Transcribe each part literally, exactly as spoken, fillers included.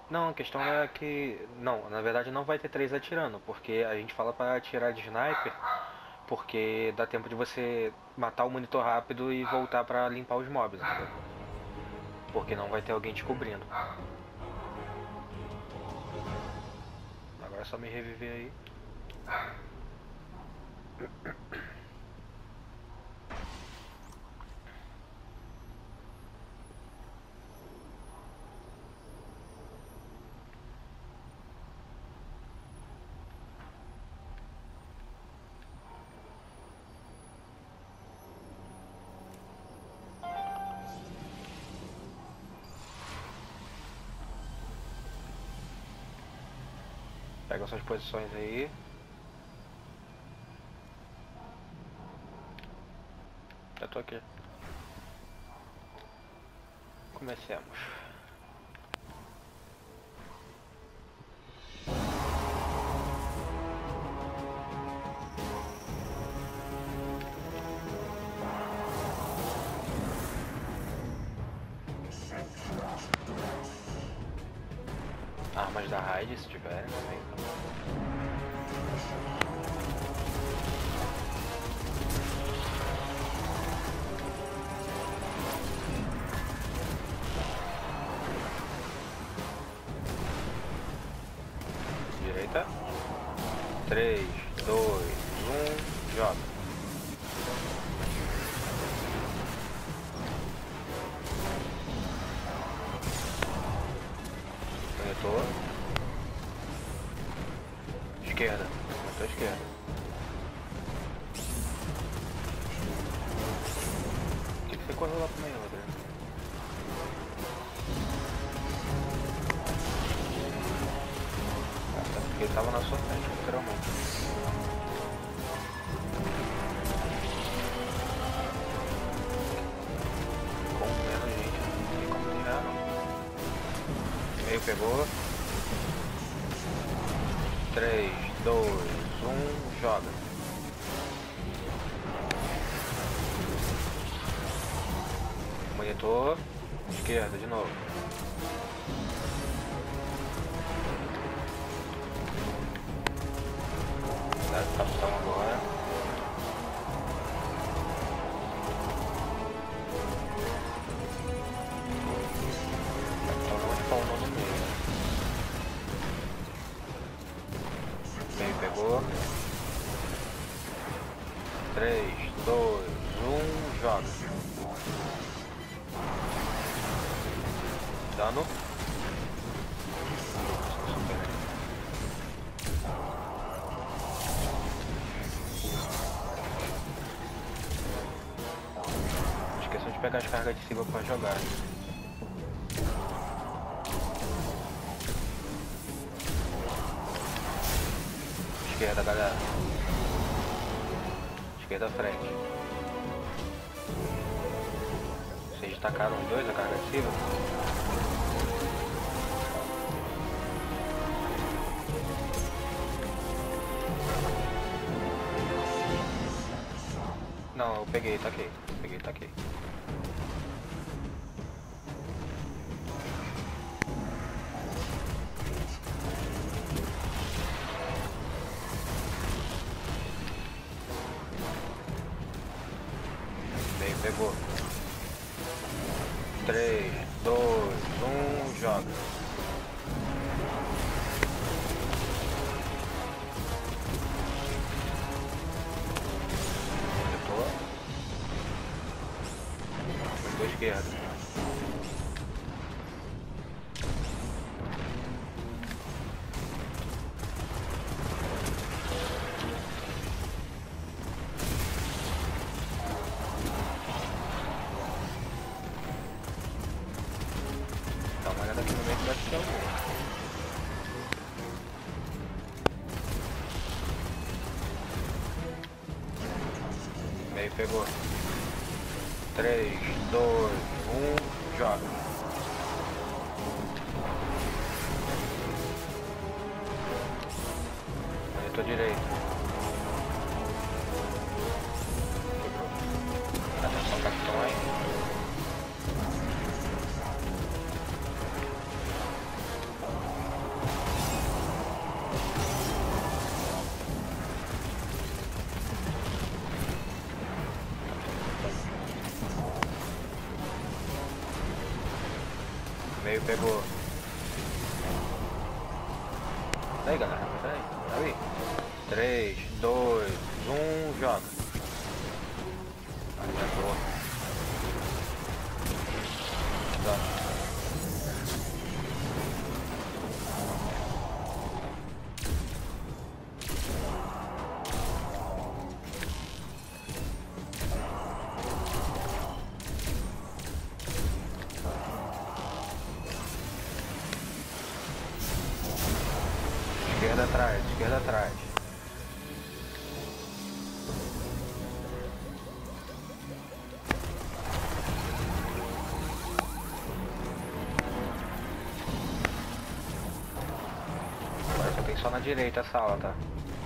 Não, a questão é que. Não, na verdade não vai ter três atirando, porque a gente fala pra atirar de sniper, porque dá tempo de você matar o monitor rápido e voltar pra limpar os mobs, entendeu? Porque não vai ter alguém te cobrindo. Agora é só me reviver aí. Pega suas posições aí. Já tô aqui. Comecemos. Armas da raid, se tiverem também. Direita. três, dois, um, joga. Monitor. Esquerda. Monitor esquerda. Por que, que você correu lá pro meio, Rodrigo? Ah, tá, porque ele tava na sua frente, literalmente. Com menos gente, não tem como ganhar, não. Meio pegou. três, dois, um, joga. Monitor, esquerda de novo. Dá capitão agora. Capitão não spawnou no meio. Meio pegou. três, dois, um, joga. Dano. Esqueçam de pegar as cargas de cima pra jogar. Esquerda, galera. Esquerda frente. Vocês tacaram os dois a carga de cima? Não, eu peguei, taquei. Peguei, taquei. Meio pegou. três, dois, um, joga. Monitor. Monitor esquerda. Dá uma olhada aqui no meio que deve ter algum. Meio pegou. três, dois, um, joga. Monitor direito. Atenção, capitão aí. Meio pegou. Aí galera, peraí. Aí. três, dois, um, joga. Aí pegou. Joga. Esquerda atrás, esquerda atrás. Agora só tem só na direita a sala, tá?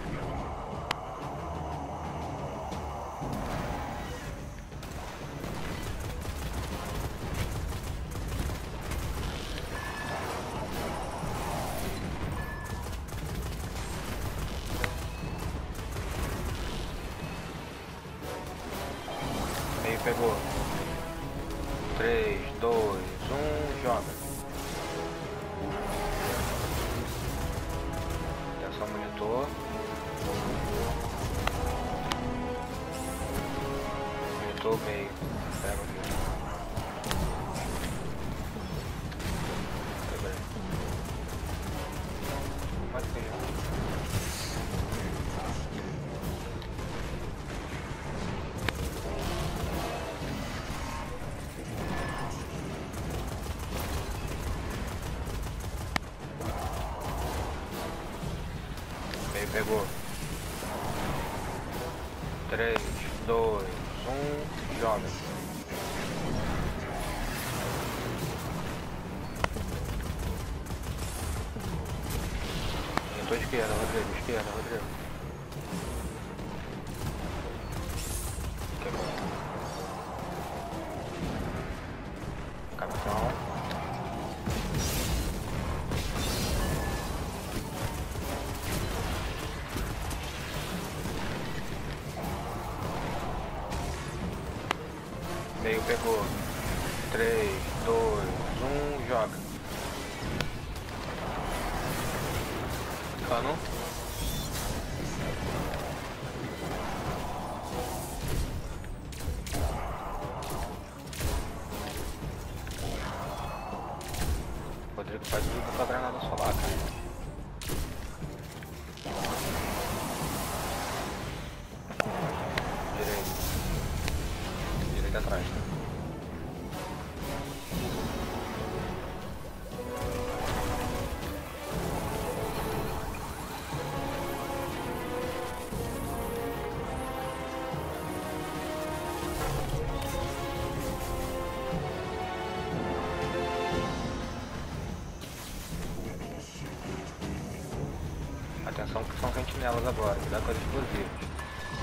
Pegou. três, dois, um, joga. Atenção monitor. Monitor meio. Pega aqui. Quebrei. Mas tem. Pegou. três, dois, um, joga. Monitor esquerda, Rodrigo, esquerda, Rodrigo. Quebrou. Capitão. Meio pegou. três, dois, um, joga. Cano. Rodrigo faz tudo com a granada solar, cara. Atrás. Atenção que são sentinelas agora, cuidado com as explosivas.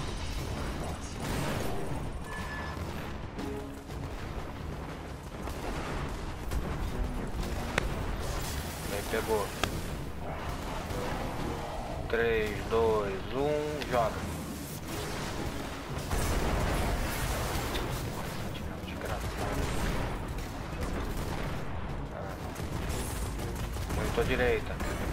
Pegou. três, dois, um, joga. Monitor direita.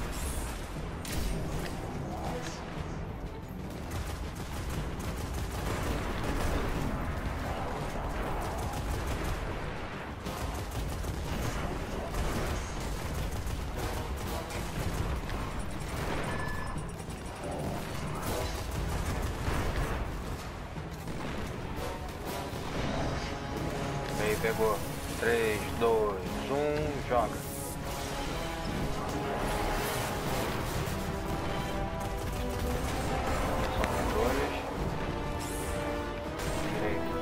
Aí pegou. três, dois, um, joga. São dois. Direito.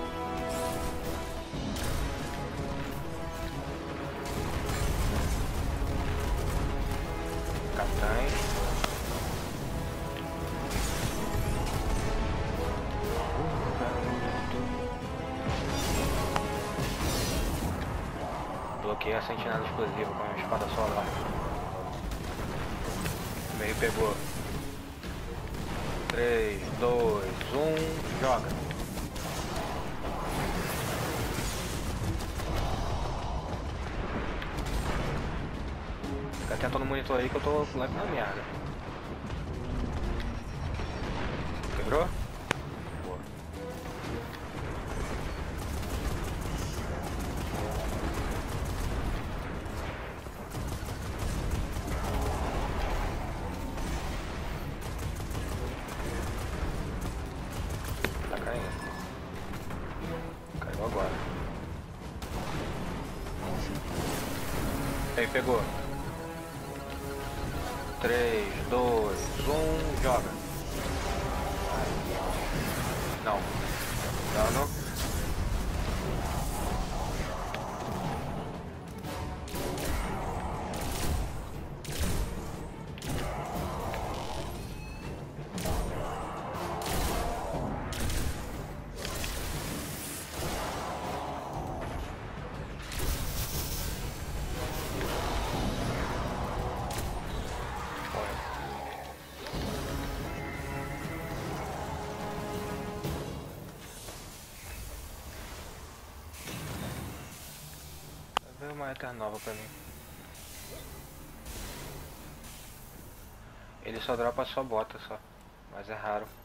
Capitães. Bloqueei a sentinela explosiva com a minha espada solar. Meio pegou. três, dois, um, joga. Fica atento no monitor aí que eu tô lá na merda. Quebrou? Boa. Tá caindo. Caiu agora. Aí, pegou. três, dois, um, joga. Não. Dano. Veio uma Ether nova pra mim. Ele só dropa só bota só, mas é raro.